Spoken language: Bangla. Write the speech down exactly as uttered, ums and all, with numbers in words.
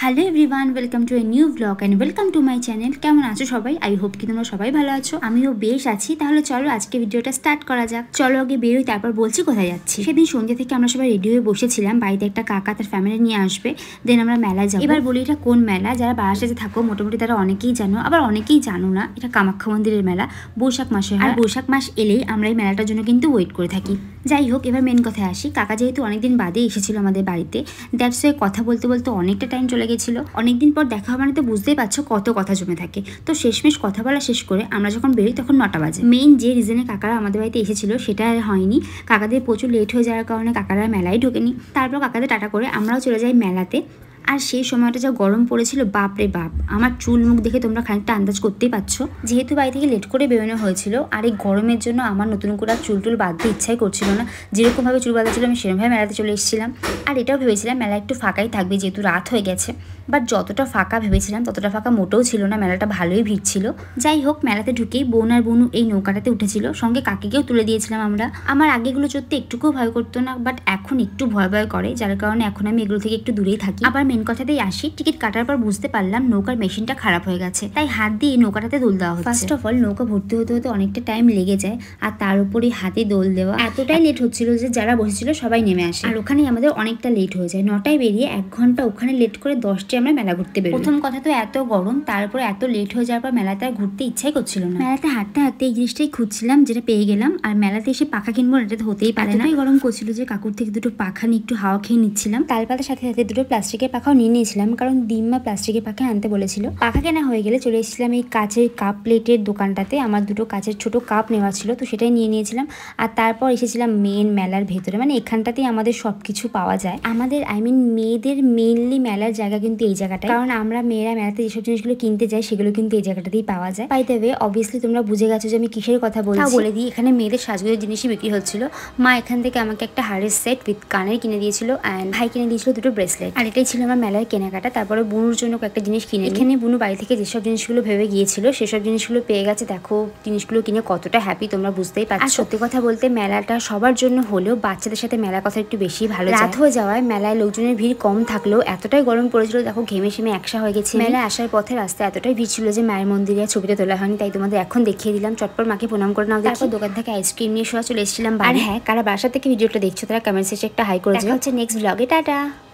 Hello everyone, welcome to a new blog and welcome to my channel. কেমন আছো সবাই? আই হোপ কি তোমরা সবাই ভালো আছো। আমিও বেশ আছি। তাহলে চলো আজকে ভিডিওটা স্টার্ট করা যাক। চলো আগে বেরোই, তারপর বলছি কোথায় যাচ্ছি। সেদিন সন্ধ্যে থেকে আমরা সবাই রেডি হয়ে বসেছিলাম, বাড়িতে একটা কাকা তার ফ্যামিলি নিয়ে আসবে, দেন আমরা মেলায় যাবো। এবার বলি এটা কোন মেলা? যারা বারাসাতে থাকো মোটামুটি তারা অনেকেই জানো, আবার অনেকেই জানো না। এটা কামাখ্যা মন্দিরের মেলা, বৈশাখ মাসে হয়। আর বৈশাখ মাস এলেই আমরা এই মেলাটার জন্য কিন্তু ওয়েট করে থাকি। যাই হোক, এবার মেন কথায় আসি। কাকা যেহেতু অনেকদিন বাদে এসেছিল আমাদের বাড়িতে, দ্যাটস ওয়াই কথা বলতে বলতে অনেকটা টাইম চলে গেছিলো। অনেকদিন পর দেখা মানে তো বুঝতেই পারছো কত কথা জমে থাকে। তো শেষমেশ কথা বলা শেষ করে আমরা যখন বেরোই তখন নটা বাজে। মেইন যে রিজনে কাকারা আমাদের বাড়িতে এসেছিল সেটা আর হয়নি। কাকাদের প্রচুর লেট হয়ে যাওয়ার কারণে কাকারা মেলায় ঢোকেনি। তারপর কাকাদের টাটা করে আমরাও চলে যাই মেলাতে। আর সেই সময়টা যা গরম পড়েছিল, বাপ রে বাপ! আমার চুল মুখ দেখে তোমরা খানিকটা আন্দাজ করতেই পারছো। যেহেতু বাড়ি থেকে লেট করে বেরোনো হয়েছিল, আর এই গরমের জন্য আমার নতুন করে আর চুল টুল বাঁধতে ইচ্ছাই করছিল না। যেরকমভাবে চুল বাঁধা ছিল আমি সেরকমভাবে মেলাতে চলে এসেছিলাম। আর এটাও ভেবেছিলাম মেলা একটু ফাঁকাই থাকবে যেহেতু রাত হয়ে গেছে, বাট যতটা ফাঁকা ভেবেছিলাম ততটা ফাঁকা মোটেও ছিল না। মেলাটা ভালোই ভিড় ছিল। যাই হোক, মেলাতে ঢুকেই বোন আর বনু এই নৌকাটাতে উঠেছিল, সঙ্গে কাকিকেও তুলে দিয়েছিলাম আমরা। আমার আগেগুলো চড়তে একটুকুও ভয় করতো না, বাট এখন একটু ভয় ভয় করে, যার কারণে এখন আমি এগুলো থেকে একটু দূরেই থাকি। আবার মেন কথাতেই আসি, টিকিট কাটার পর বুঝতে পারলাম নৌকার মেশিনটা খারাপ হয়ে গেছে, তাই হাত দিয়ে নৌকাটাতে দোল দেওয়া হচ্ছে। ফার্স্ট অফ অল নৌকা ভর্তি হতে হতে অনেকটা টাইম লেগে যায়, আর তার উপরে হাতে দোল দেওয়া এতটাই লেট হচ্ছিল যে যারা বসেছিল সবাই নেমে আসে। আর ওখানেই আমাদের অনেকটা লেট হয়ে যায়। নটায় বেরিয়ে এক ঘন্টা ওখানে লেট করে দশটায় আমরা মেলা ঘুরতে বেরোই। প্রথম কথা তো এত গরম, তারপরে এত লেট হয়ে যাওয়ার পর মেলাতে আর ঘুরতে ইচ্ছাই করছিল না। মেলাতে হাঁটতে হাঁটতে এই জিনিসটাই খুঁজছিলাম, যেটা পেয়ে গেলাম। আর মেলাতে এসে পাখা কিনবো এটা তো হতেই পারে না। গরম করছিল যে কাকুর থেকে দুটো পাখা নিয়ে একটু হাওয়া খেয়ে নিচ্ছিলাম। তালপাতার সাথে সাথে দুটো প্লাস্টিকের পাখাও নিয়ে নিয়েছিলাম, কারণ ডিম্মা প্লাস্টিকের পাখা আনতে বলেছিল। পাখা কেনা হয়ে গেলে চলে এসেছিলাম এই কাচের কাপ প্লেটের দোকানটাতে। আমার দুটো কাচের ছোট কাপ নেওয়া ছিল, তো সেটাই নিয়ে নিয়েছিলাম। আর তারপর এসেছিলাম মেন মেলার ভেতরে, মানে এখানটাতেই আমাদের সব কিছু পাওয়া যায়। আমাদের আই মিন মেয়েদের মেইনলি মেলার জায়গা কিন্তু এই জায়গাটাই, কারণ আমরা মেয়েরা মেলাতে যেসব জিনিসগুলো কিনতে যাই সেগুলো কিন্তু এই জায়গাটাতেই পাওয়া যায়। বাই দ্য ওয়ে, অবভিয়াসলি তোমরা বুঝে গেছো যে আমি কিসের কথা বলছি। বলে দিই, এখানে মেয়েদের সাজগোজের জিনিসই বিক্রি হচ্ছিল। মা এখান থেকে আমাকে একটা হারের সেট উইথ কানের কিনে দিয়েছিল, অ্যান্ড ভাই কিনে দিয়েছিল দুটো ব্রেসলেট। আর এটাই ছিল আমার মেলার কেনাকাটা। তারপরে বুনুর জন্য একটা জিনিস কিনে, এখানে বুনু বাড়ি থেকে যেসব জিনিসগুলো ভেবে গিয়েছিল সেসব জিনিসগুলো পেয়ে গেছে। দেখো জিনিসগুলো কিনে কতটা হ্যাপি তোমরা বুঝতেই পারছো। আর সত্যি কথা বলতে মেলাটা সবার জন্য হলেও বাচ্চাদের সাথে মেলার কথা একটু বেশি ভালো। রাত হয়ে যাওয়ায় মেলায় লোকজনের ভিড় কম থাকলেও এতটাই গরম পড়েছিল, দেখো ঘেমে ঘেমে একসা হয়ে গেছে। মেলায় আসার পথে রাস্তায় এতটাই ভিড় ছিল যে মায়ের মন্দিরে ছবিটা তোলা হয়নি, তাই তোমাদের এখন দেখিয়ে দিলাম। চটপট মাকে প্রণাম করে নাও। তারপর দোকান থেকে আইসক্রিম নিয়ে সোয়া চলে এসেছিলাম। আর হ্যাঁ, কারা বাসা থেকে ভিডিওটা দেখছো তারা কমেন্ট সেকশনে একটা হাই করে দিও। হচ্ছে নেক্সট ব্লগে, টাটা।